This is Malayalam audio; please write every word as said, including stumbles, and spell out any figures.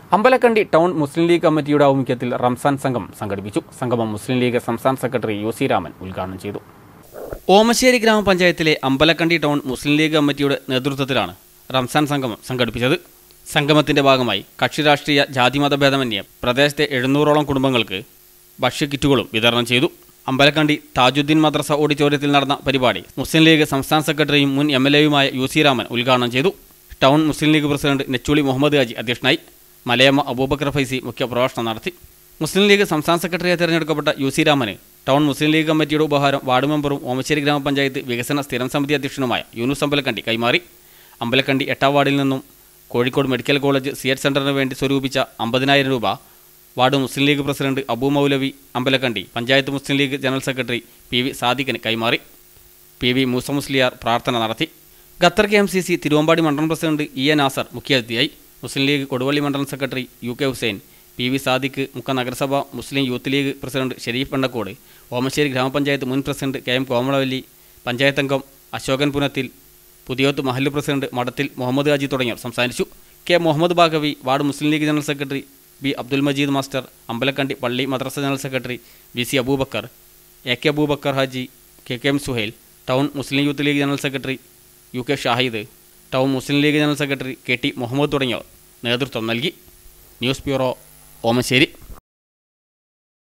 അമ്പലക്കണ്ടി ടൗൺ മുസ്ലിം ലീഗ് കമ്മിറ്റിയുടെ ആഭിമുഖ്യത്തിൽ റംസാൻ സംഘം സംഘടിപ്പിച്ചു. സംഗമം മുസ്ലിം ലീഗ് സംസ്ഥാന സെക്രട്ടറി യു സി രാമൻ ഉദ്ഘാടനം ചെയ്തു. ഓമശ്ശേരി ഗ്രാമപഞ്ചായത്തിലെ അമ്പലക്കണ്ടി ടൗൺ മുസ്ലിം ലീഗ് കമ്മിറ്റിയുടെ നേതൃത്വത്തിലാണ് റംസാൻ സംഗമം സംഘടിപ്പിച്ചത്. സംഗമത്തിന്റെ ഭാഗമായി കക്ഷി രാഷ്ട്രീയ ജാതിമത ഭേദമന്യേ പ്രദേശത്തെ എഴുന്നൂറോളം കുടുംബങ്ങൾക്ക് ഭക്ഷ്യക്കിറ്റുകളും വിതരണം ചെയ്തു. അമ്പലക്കണ്ടി താജുദ്ദീൻ മദ്രസ ഓഡിറ്റോറിയത്തിൽ നടന്ന പരിപാടി മുസ്ലിം ലീഗ് സംസ്ഥാന സെക്രട്ടറിയും മുൻ എം എൽ എയുമായ യു സി രാമൻ ഉദ്ഘാടനം ചെയ്തു. Town Muslim League president Nechooli Muhammad Haji അധ്യക്ഷനായി. മലയമ്മ അബൂബക്കർ ഫൈസി മുഖ്യപ്രഭാഷണം നടത്തി. മുസ്ലിം ലീഗ് സംസ്ഥാന സെക്രട്ടറിയായി തെരഞ്ഞെടുക്കപ്പെട്ട യു സി രാമന് ടൗൺ മുസ്ലിം ലീഗ് കമ്മിറ്റിയുടെ ഉപഹാരം വാർഡ് മെമ്പറും ഓമശ്ശേരി ഗ്രാമപഞ്ചായത്ത് വികസന സ്ഥിരം സമിതി അധ്യക്ഷനുമായ യൂനുസ് അമ്പലക്കണ്ടി കൈമാറി. അമ്പലക്കണ്ടി എട്ടാം വാർഡിൽ നിന്നും Kozhikode medical college C H സെന്ററിന് വേണ്ടി സ്വരൂപിച്ച അമ്പതിനായിരം രൂപ ward Muslim League president Abu Moulavi Ambalakandi panchayat Muslim League general secretary P V സാദിഖിന് കൈമാറി. പി വി മൂസ മുസ്ലിയാർ പ്രാർത്ഥന നടത്തി. Qatar K M C C Thiruvambadi മണ്ഡലം പ്രസിഡന്റ് ഇ എ നാസർ മുഖ്യാതിഥിയായി. മുസ്ലിം ലീഗ് കൊടുവള്ളി മണ്ഡലം secretary U K Hussain, P V Sadiq, Mukka നഗരസഭ Muslim youth League president Sharif Pennakode, Omassery ഗ്രാമപഞ്ചായത്ത് മുൻ president K M Komalavalli, panchayat അംഗം അശോകൻ പുനത്തിൽ, പുതിയോത്ത് മഹല്ല് പ്രസിഡന്റ് മഠത്തിൽ മുഹമ്മദ് ഹാജി തുടങ്ങിയവർ സംസാരിച്ചു. K Muhammad Baqavi, ward Muslim League general secretary B Abdul Majeed master, Ambalakandi പള്ളി മദ്രസ general secretary V C Abubakar, A K Abubakar Haji, K K M Suhail, town Muslim youth League general secretary U K Shahid, town Muslim League general secretary K T Muhammad തുടങ്ങിയവർ നേതൃത്വം നൽകി. News bureau Omassery.